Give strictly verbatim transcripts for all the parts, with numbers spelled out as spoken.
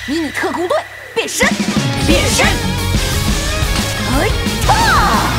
迷你特工队变身，变身，哎呀！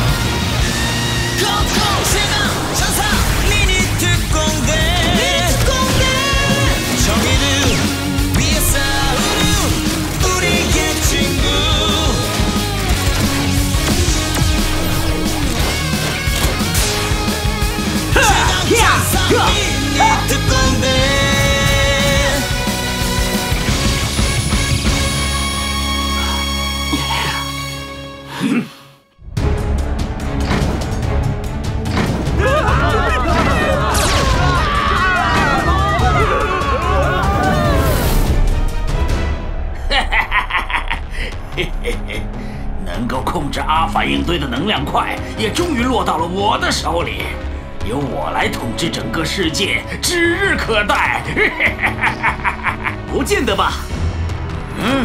能够控制阿反应堆的能量块，也终于落到了我的手里。由我来统治整个世界，指日可待。 不见得吧？ 嗯。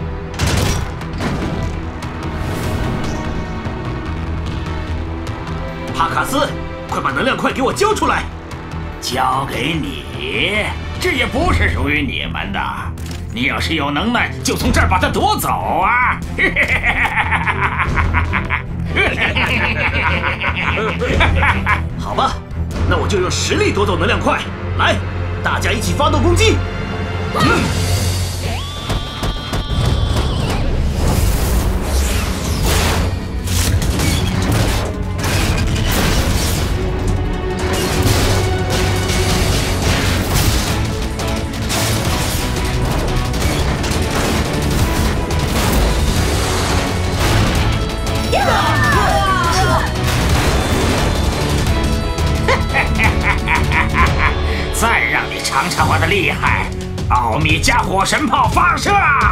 帕卡斯，快把能量块给我交出来！ 交给你？这也不是属于你们的。 你要是有能耐，就从这儿把它夺走啊！ 好吧，那我就用实力夺走能量块。来，大家一起发动攻击！嗯再让你尝尝我的厉害！奥米加火神炮发射！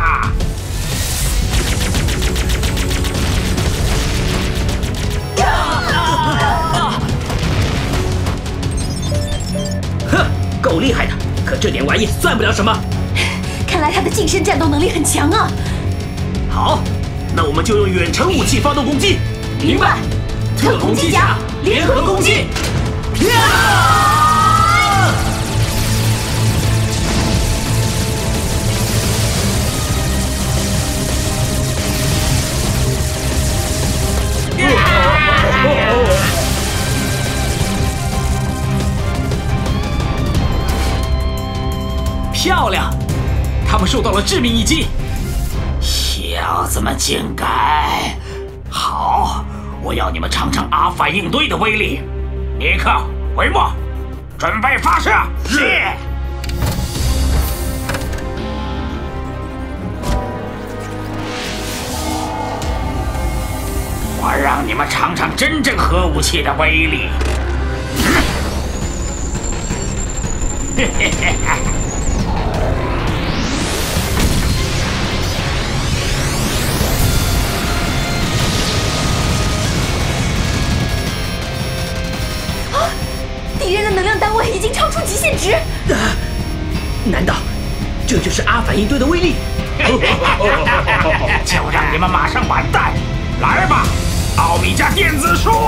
哼，够厉害的，可这点玩意算不了什么。 看来他的近身战斗能力很强啊！ 好，那我们就用远程武器发动攻击。 明白。特工机甲联合攻击！呀！ 漂亮，他们受到了致命一击。 小子们竟敢！好，我要你们尝尝阿反应堆的威力。尼克，回墨，准备发射！是。我让你们尝尝真正核武器的威力。嘿嘿嘿嘿。 敌人的能量单位已经超出极限值。 啊、难道这就是阿反应堆的威力？ 就让你们马上完蛋！来吧，奥米加电子术！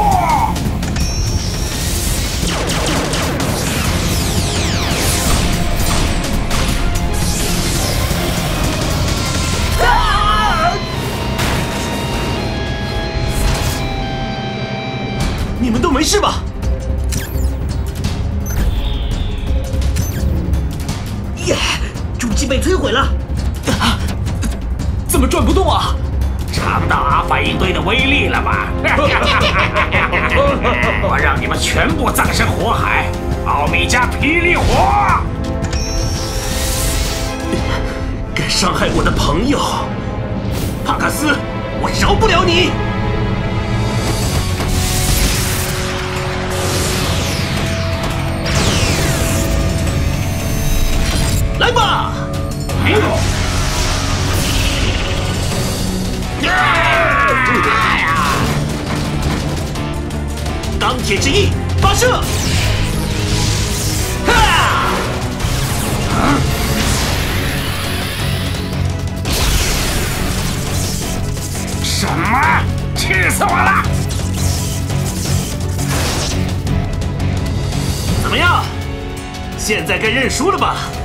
啊！你们都没事吧？ 耶！主机被摧毁了，啊！怎么转不动啊？ 尝到阿反应堆的威力了吧？我让你们全部葬身火海！奥米加霹雳火！ 敢伤害我的朋友，帕卡斯，我饶不了你！来吧！ 哎呦！ 钢铁之翼发射！哈！ 什么？气死我了！ 怎么样？现在该认输了吧？